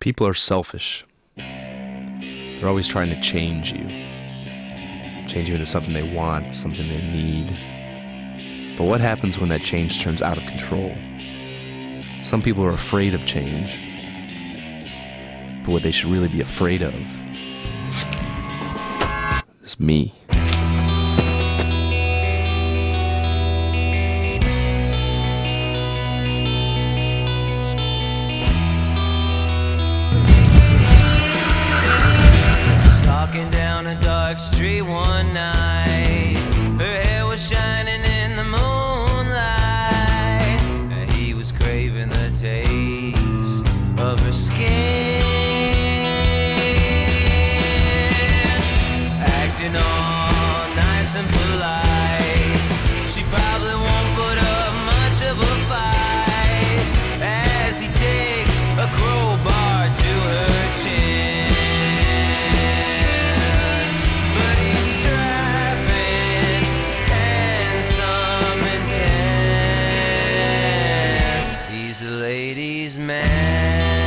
People are selfish. They're always trying to change you into something they want, something they need. But what happens when that change turns out of control? Some people are afraid of change, but what they should really be afraid of is me. Walking down a dark street one night, her hair was shining in the moonlight, and he was craving the taste of her skin, acting all nice and polite. She probably won't put up much of a fight as he takes a crowbar to her chin. Ladies' man.